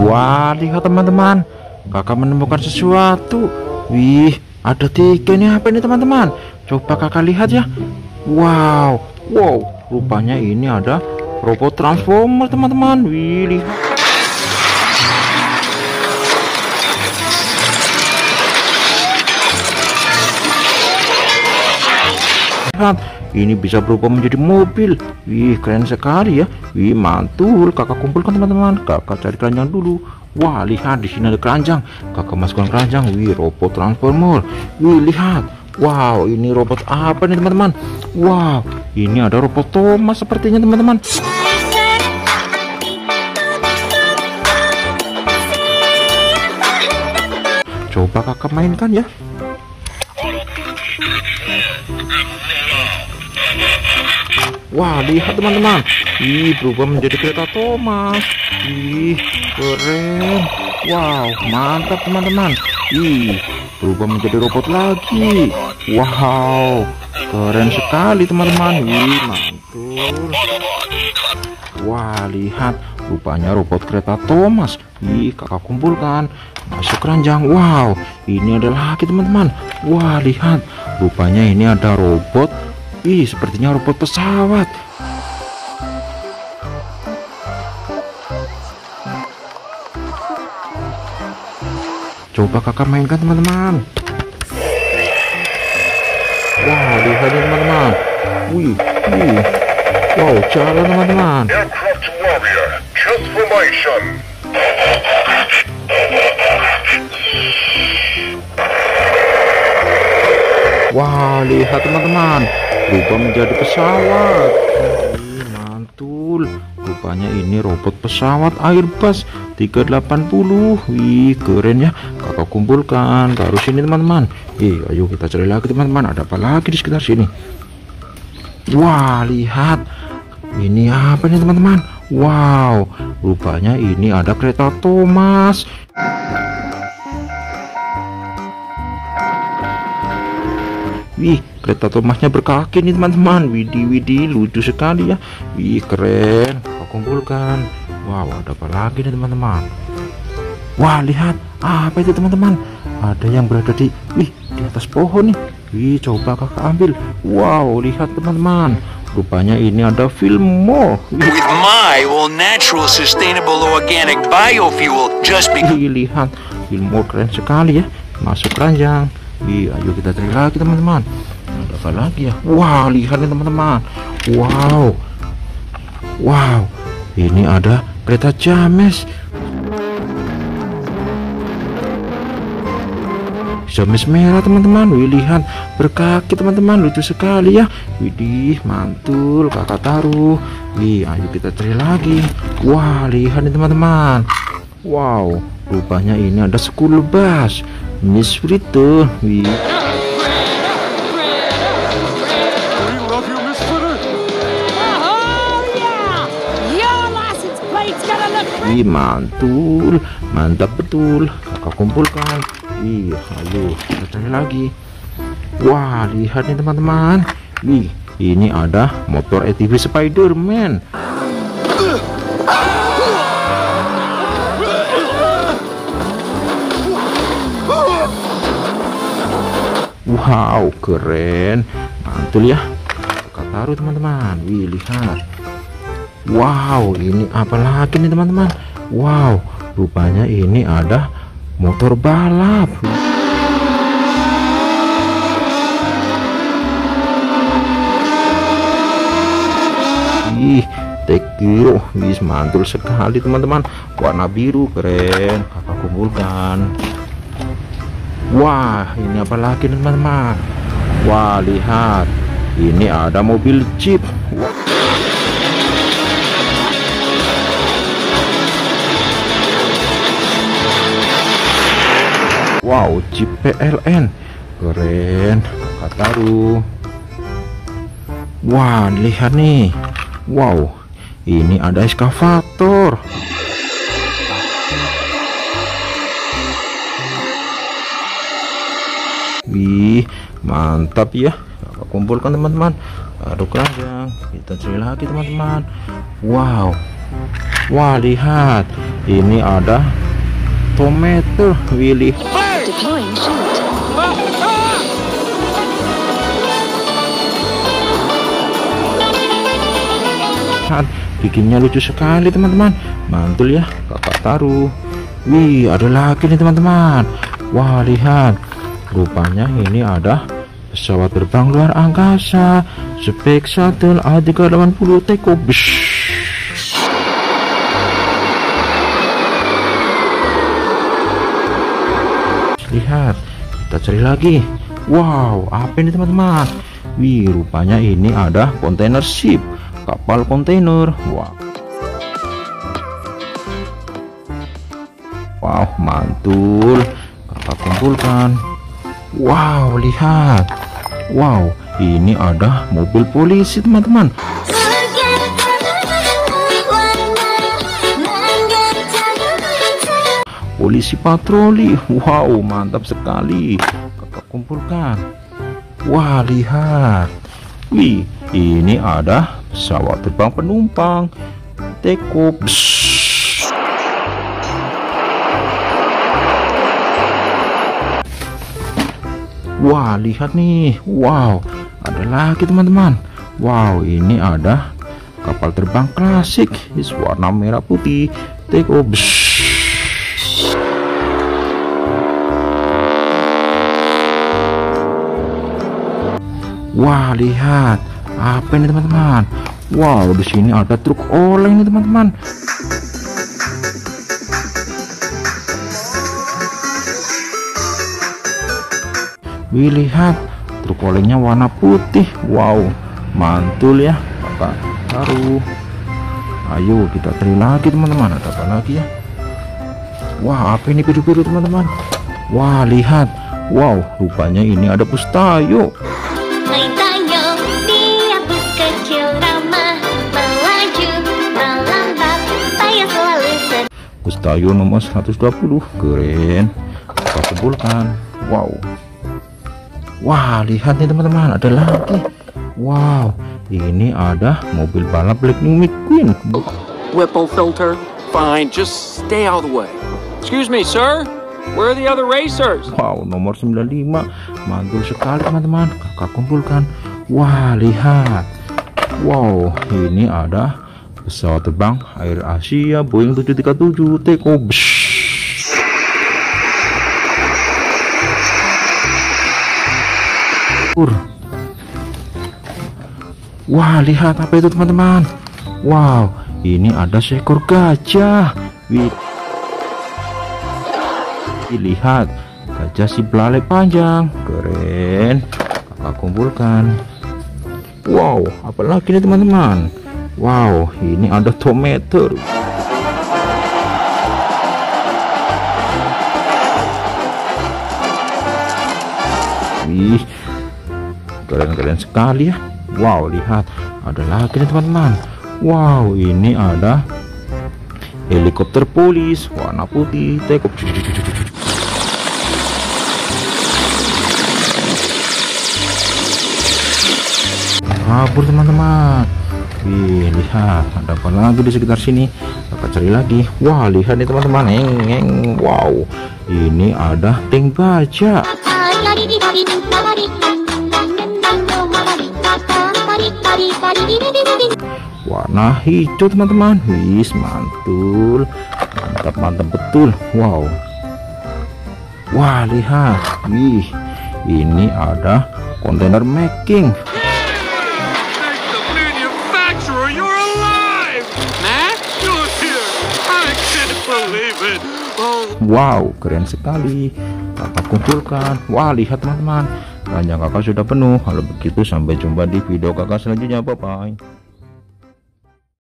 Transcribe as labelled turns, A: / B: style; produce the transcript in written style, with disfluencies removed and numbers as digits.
A: Wah, lihat teman-teman, kakak menemukan sesuatu. Wih, ada 3 nih. Apa ini teman-teman? Coba kakak lihat ya. Wow, rupanya ini ada robot transformer teman-teman. Wih, lihat, ini bisa berubah menjadi mobil. Wih, keren sekali ya. Wih, mantul. Kakak kumpulkan teman-teman. Kakak cari keranjang dulu. Wah, lihat di sini ada keranjang. Kakak masukkan keranjang. Wih, robot transformer. Wih, lihat. Wow, ini robot apa nih teman-teman? Wow, ini ada robot Thomas sepertinya teman-teman. Coba kakak mainkan ya. Wah, lihat teman-teman. Ih, berubah menjadi kereta Thomas. Ih, keren. Wow, mantap teman-teman. Ih, berubah menjadi robot lagi. Wow, keren sekali teman-teman. Ih, mantul. Wah, lihat, rupanya robot kereta Thomas. Ih, kakak kumpulkan, masuk keranjang. Wow, ini ada lagi teman-teman. Wah, lihat, rupanya ini ada robot. Ih, sepertinya robot pesawat. Coba kakak mainkan teman-teman. Wah, lihat ini teman-teman. Wih. Wow, jalan teman-teman.
B: Aircraft warrior transformation.
A: Wah, lihat teman-teman, berubah menjadi pesawat. Mantul. Rupanya ini robot pesawat Airbus 380. Wih, keren ya. Kakak kumpulkan baru sini teman-teman. Ayo kita cari lagi teman-teman. Ada apa lagi di sekitar sini? Wah, lihat. Ini apa nih teman-teman? Wow, rupanya ini ada kereta Thomas. Wih, kereta Thomasnya berkaki nih teman-teman. Widih, lucu sekali ya. Wih, keren. Aku kumpulkan. Wow, ada apa lagi nih teman-teman? Wah, lihat, apa itu teman-teman? Ada yang berada di atas pohon nih. Wih, coba kakak ambil. Wow, lihat teman-teman, rupanya ini ada Fillmore.
C: With my all natural, sustainable, organic biofuel, just because.
A: Lihat, Fillmore keren sekali ya. Masuk keranjang. Ayo kita cari lagi teman-teman. Ada apa lagi ya? Wow, lihat nih teman-teman. Wow, ini ada kereta James. James merah teman-teman. Wih, lihat, berkaki teman-teman, lucu sekali ya. Widih, mantul. Kakak taruh. Ayo kita cari lagi. Wah, lihat nih teman-teman. Wow, rupanya ini ada school bus Miss Frito. Mantul, mantap betul. Kakak kumpulkan. Ayo kita cari lagi. Wah, lihat nih teman-teman. Ini ada motor ATV Spider-Man. Wow, keren, mantul ya. Kakak taruh teman-teman. Lihat. Wow, ini apa lagi nih teman-teman? Wow, rupanya ini ada motor balap. Tekio. Mantul sekali teman-teman. Warna biru, keren. Kakak kumpulkan. Wah, ini apa lagi nih teman-teman? Wah, lihat, ini ada mobil Jeep. Wow, Jeep PLN, keren. Kakak taruh. Wah, lihat nih. Wow, ini ada eskavator. Mantap ya. Kakak kumpulkan teman-teman. Aduk keranjang. Kita cari lagi teman-teman. Wow. Wah, lihat, ini ada tomato. Willy.
D: Deploying shield.
A: Bikinnya lucu sekali teman-teman. Mantul ya kakak taruh. Wih, ada lagi nih teman-teman. Wah, lihat, rupanya ini ada pesawat terbang luar angkasa Space Shuttle A380 take off. Lihat, kita cari lagi. Wow, apa ini teman-teman? Wih, rupanya ini ada kontainer ship, kapal kontainer. Wow, mantul. Kakak kumpulkan. Wow, lihat. Wow, ini ada mobil polisi teman-teman. Polisi patroli. Wow, mantap sekali. Kakak kumpulkan. Wah, lihat. Wih, ini ada pesawat terbang penumpang take off. Wah, lihat nih. Wow, ada lagi teman-teman. Wow, ini ada kapal terbang klasik warna merah putih take off. Wah, lihat apa ini teman-teman? Wow, di sini ada truk oleng nih teman-teman. Wih, lihat, truk olengnya warna putih. Wow, mantul ya kakak taruh. Ayo kita cari lagi teman-teman. Ada apa lagi ya? Wah, apa ini biru-biru teman-teman? Wah, lihat. Wow, rupanya ini ada bus Tayo. Bus Tayo nomor 120. Keren. Kita kumpulkan. Wow. Wah, lihat nih teman-teman, ada lagi. Wow, ini ada mobil balap Lightning McQueen.
E: Whipple filter. Fine, just stay out of the way. Excuse me, sir. Where are the other racers?
A: Wow, nomor 95. Mantul sekali teman-teman. Kakak kumpulkan. Wah, lihat. Wow, ini ada pesawat terbang Air Asia Boeing 737 take off. Wah, lihat apa itu teman-teman? Wow, ini ada seekor gajah. Wih, lihat, gajah si belalai panjang. Keren. Kakak kumpulkan. Wow, apalagi nih teman-teman? Wow, ini ada tomato. Wih, keren-keren sekali ya. Wow, lihat, ada lagi nih teman-teman. Wow, ini ada helikopter polis warna putih take off. Kabur teman-teman. Wih, lihat, ada apa lagi di sekitar sini? Kita cari lagi. Wah, lihat nih teman-teman. Wow, ini ada tank baja. Warna hijau teman-teman. Wis, mantul. Mantap betul. Wow. Wah, lihat. Wih, ini ada kontainer making. Wow, keren sekali. Kakak kumpulkan. Wah, lihat teman-teman, keranjang kakak sudah penuh. Kalau begitu sampai jumpa di video kakak selanjutnya. Bye bye.